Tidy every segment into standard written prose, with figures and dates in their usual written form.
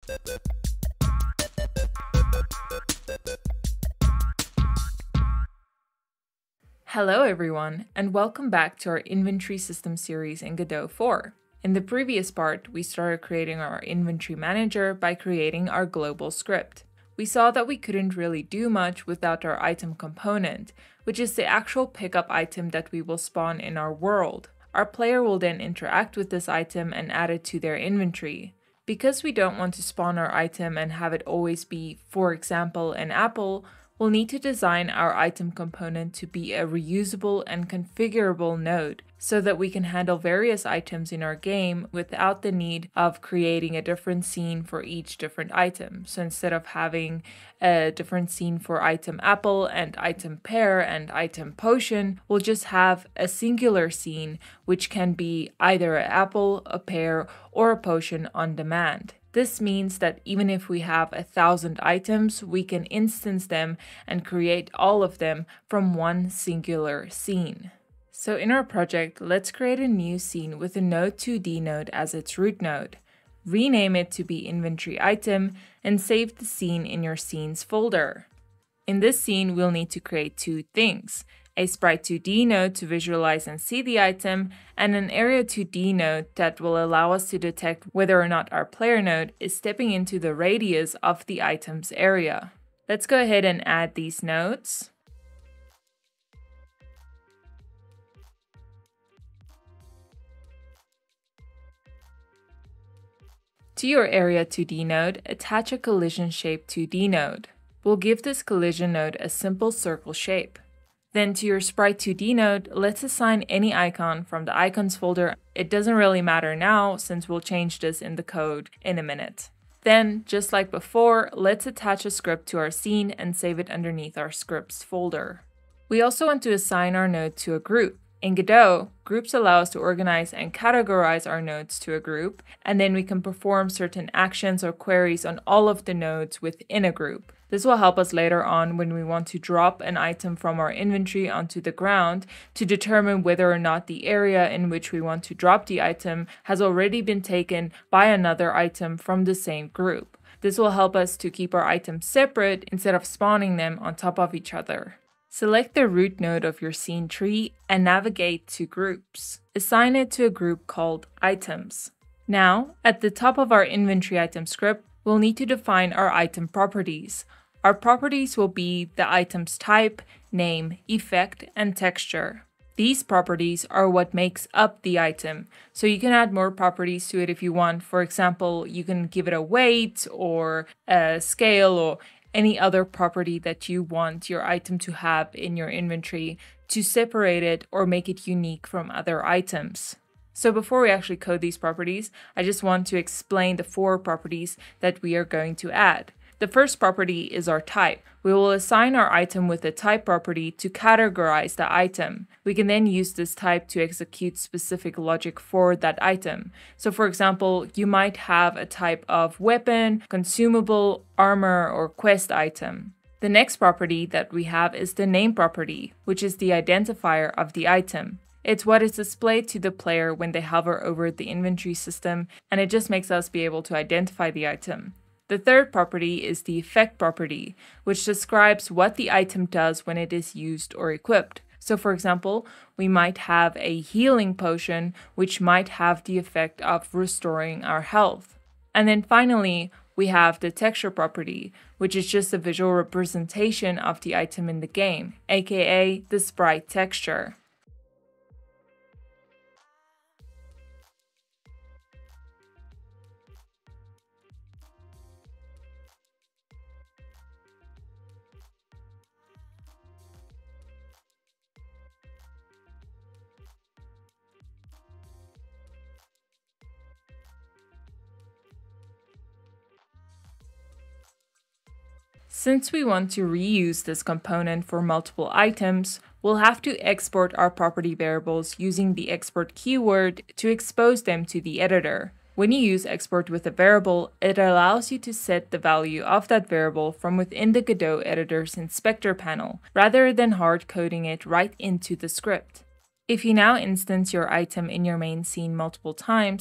Hello everyone, and welcome back to our inventory system series in Godot 4. In the previous part, we started creating our inventory manager by creating our global script. We saw that we couldn't really do much without our item component, which is the actual pickup item that we will spawn in our world. Our player will then interact with this item and add it to their inventory. Because we don't want to spawn our item and have it always be, for example, an apple, we'll need to design our item component to be a reusable and configurable node so that we can handle various items in our game without the need of creating a different scene for each different item. So instead of having a different scene for item apple and item pear and item potion, we'll just have a singular scene which can be either an apple, a pear, or a potion on demand. This means that even if we have 1,000 items, we can instance them and create all of them from one singular scene. So in our project, let's create a new scene with a Node2D node as its root node. Rename it to be inventory item and save the scene in your scenes folder. In this scene, we'll need to create two things: a sprite2D node to visualize and see the item, and an area2D node that will allow us to detect whether or not our player node is stepping into the radius of the item's area. Let's go ahead and add these nodes. To your area2D node, attach a collision shape 2D node. We'll give this collision node a simple circle shape. Then to your sprite2D node, let's assign any icon from the icons folder. It doesn't really matter now since we'll change this in the code in a minute. Then, just like before, let's attach a script to our scene and save it underneath our scripts folder. We also want to assign our node to a group. In Godot, groups allow us to organize and categorize our nodes to a group, and then we can perform certain actions or queries on all of the nodes within a group. This will help us later on when we want to drop an item from our inventory onto the ground to determine whether or not the area in which we want to drop the item has already been taken by another item from the same group. This will help us to keep our items separate instead of spawning them on top of each other. Select the root node of your scene tree and navigate to Groups. Assign it to a group called Items. Now, at the top of our inventory item script, we'll need to define our item properties. Our properties will be the item's type, name, effect, and texture. These properties are what makes up the item, so you can add more properties to it if you want. For example, you can give it a weight or a scale or any other property that you want your item to have in your inventory to separate it or make it unique from other items. So before we actually code these properties, I just want to explain the 4 properties that we are going to add. The first property is our type. We will assign our item with a type property to categorize the item. We can then use this type to execute specific logic for that item. So for example, you might have a type of weapon, consumable, armor, or quest item. The next property that we have is the name property, which is the identifier of the item. It's what is displayed to the player when they hover over the inventory system, and it just makes us be able to identify the item. The third property is the effect property, which describes what the item does when it is used or equipped. So for example, we might have a healing potion, which might have the effect of restoring our health. And then finally, we have the texture property, which is just a visual representation of the item in the game, aka the sprite texture. Since we want to reuse this component for multiple items, we'll have to export our property variables using the export keyword to expose them to the editor. When you use export with a variable, it allows you to set the value of that variable from within the Godot editor's inspector panel, rather than hard coding it right into the script. If you now instance your item in your main scene multiple times,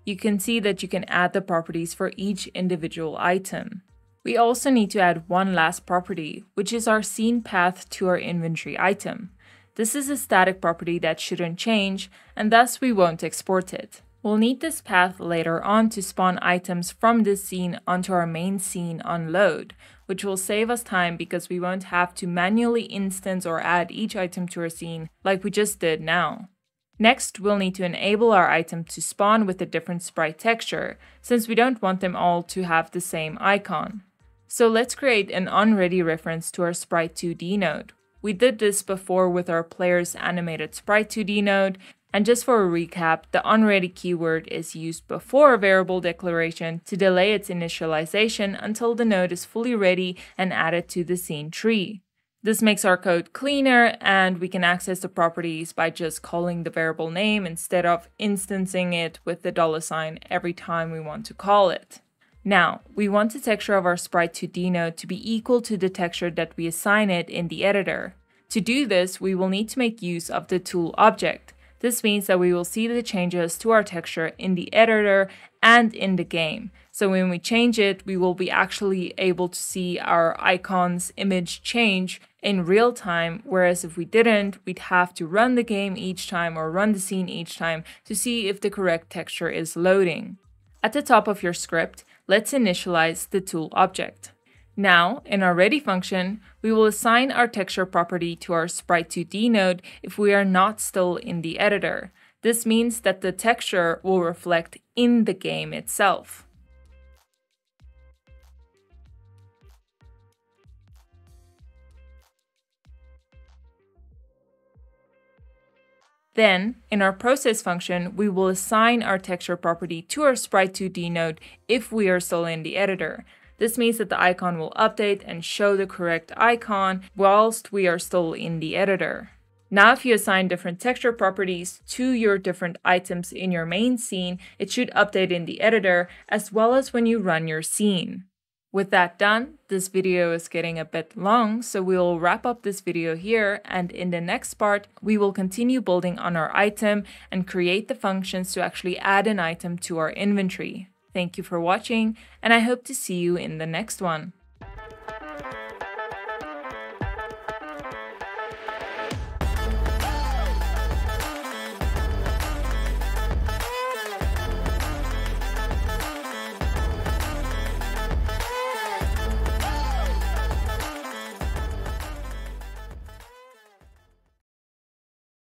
you can see that you can add the properties for each individual item. We also need to add one last property, which is our scene path to our inventory item. This is a static property that shouldn't change, and thus we won't export it. We'll need this path later on to spawn items from this scene onto our main scene on load, which will save us time because we won't have to manually instance or add each item to our scene like we just did now. Next, we'll need to enable our item to spawn with a different sprite texture, since we don't want them all to have the same icon. So let's create an onReady reference to our sprite 2D node. We did this before with our player's animated sprite 2D node, and just for a recap, the onReady keyword is used before a variable declaration to delay its initialization until the node is fully ready and added to the scene tree. This makes our code cleaner, and we can access the properties by just calling the variable name instead of instancing it with the $sign every time we want to call it. Now, we want the texture of our sprite 2D node to be equal to the texture that we assign it in the editor. To do this, we will need to make use of the tool object. This means that we will see the changes to our texture in the editor and in the game. So when we change it, we will be actually able to see our icon's image change in real time, whereas if we didn't, we'd have to run the game each time or run the scene each time to see if the correct texture is loading. At the top of your script, let's initialize the tool object. Now, in our ready function, we will assign our texture property to our sprite 2D node if we are not still in the editor. This means that the texture will reflect in the game itself. Then, in our process function, we will assign our texture property to our sprite 2D node if we are still in the editor. This means that the icon will update and show the correct icon whilst we are still in the editor. Now, if you assign different texture properties to your different items in your main scene, it should update in the editor as well as when you run your scene. With that done, this video is getting a bit long, so we'll wrap up this video here, and in the next part, we will continue building on our item and create the functions to actually add an item to our inventory. Thank you for watching, and I hope to see you in the next one.